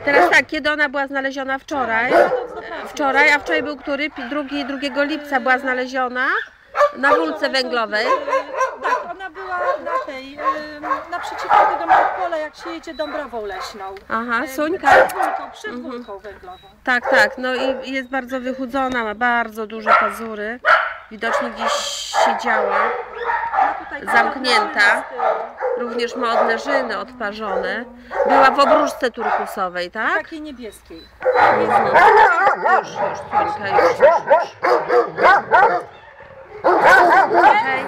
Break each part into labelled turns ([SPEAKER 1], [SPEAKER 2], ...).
[SPEAKER 1] Teraz tak, kiedy ona była znaleziona? Wczoraj. Wczoraj, a wczoraj był który? 2 lipca była znaleziona na rurce węglowej.
[SPEAKER 2] Tak, ona była na tej, naprzeciwko tego pola, jak się jedzie Dąbrową Leśną.
[SPEAKER 1] Aha, Sońka.
[SPEAKER 2] Przed górką węglową.
[SPEAKER 1] Tak, tak, no i jest bardzo wychudzona, ma bardzo duże pazury. Widocznie gdzieś siedziała, zamknięta. Również ma odnężyny odparzone. Była w obruszce turkusowej, tak?
[SPEAKER 2] Takiej niebieskiej.
[SPEAKER 1] Już, Sońka, już. Hej.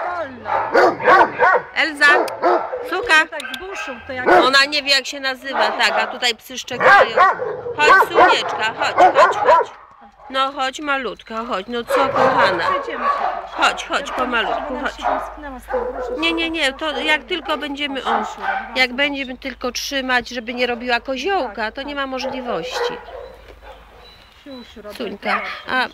[SPEAKER 1] Elza, suka.
[SPEAKER 2] Tak z buszu, to jak...
[SPEAKER 1] Ona nie wie jak się nazywa, tak, a tutaj psy szczekają. Chodź, Sunieczka, chodź. No chodź malutka, chodź, no co kochana.
[SPEAKER 2] Przejdziemy się.
[SPEAKER 1] Chodź, pomalutku, chodź. Nie, to jak tylko będziemy, jak będziemy tylko trzymać, żeby nie robiła koziołka, to nie ma możliwości. Suńka,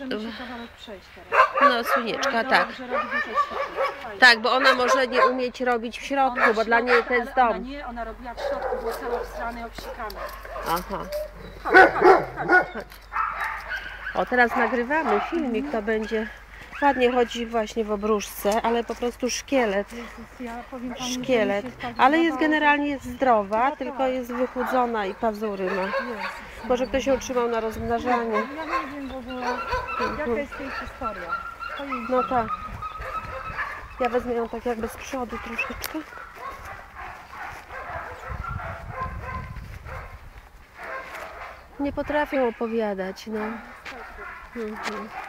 [SPEAKER 1] no Sunieczka, tak. Tak, bo ona może nie umieć robić w środku, bo dla niej to jest dom.
[SPEAKER 2] Nie, ona robiła w środku, było całe obstrane i obsikane.
[SPEAKER 1] Aha.
[SPEAKER 2] Chodź.
[SPEAKER 1] O, teraz nagrywamy filmik, to będzie... Ładnie chodzi właśnie w obruszce, ale po prostu szkielet. Szkielet. Ale jest generalnie jest zdrowa, tylko jest wychudzona i pazury ma. Może ktoś ją utrzymał na rozmnażanie.
[SPEAKER 2] Ja nie wiem w ogóle, jaka jest jej historia.
[SPEAKER 1] No tak. Ja wezmę ją tak jakby z przodu troszeczkę. Nie potrafią opowiadać, no.